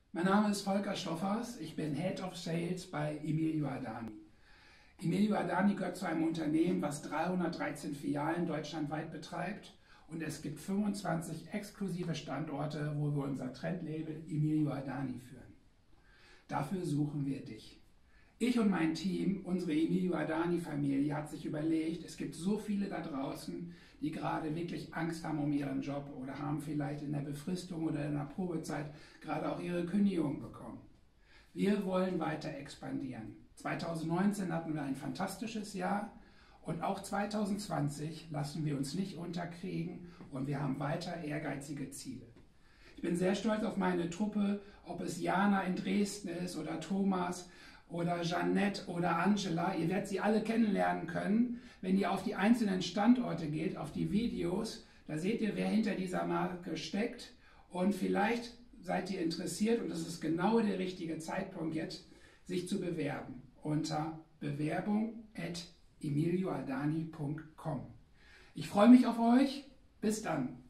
Mein Name ist Volker Stoffers, ich bin Head of Sales bei Emilio Adani. Emilio Adani gehört zu einem Unternehmen, was 313 Filialen deutschlandweit betreibt, und es gibt 25 exklusive Standorte, wo wir unser Trendlabel Emilio Adani führen. Dafür suchen wir dich. Ich und mein Team, unsere Emilio Adani-Familie, hat sich überlegt, es gibt so viele da draußen, die gerade wirklich Angst haben um ihren Job oder haben vielleicht in der Befristung oder in der Probezeit gerade auch ihre Kündigung bekommen. Wir wollen weiter expandieren. 2019 hatten wir ein fantastisches Jahr und auch 2020 lassen wir uns nicht unterkriegen und wir haben weiter ehrgeizige Ziele. Ich bin sehr stolz auf meine Truppe, ob es Jana in Dresden ist oder Thomas oder Jeanette oder Angela. Ihr werdet sie alle kennenlernen können. Wenn ihr auf die einzelnen Standorte geht, auf die Videos, da seht ihr, wer hinter dieser Marke steckt. Und vielleicht seid ihr interessiert, und das ist genau der richtige Zeitpunkt jetzt, sich zu bewerben unter bewerbung@emilioadani.com. Ich freue mich auf euch. Bis dann.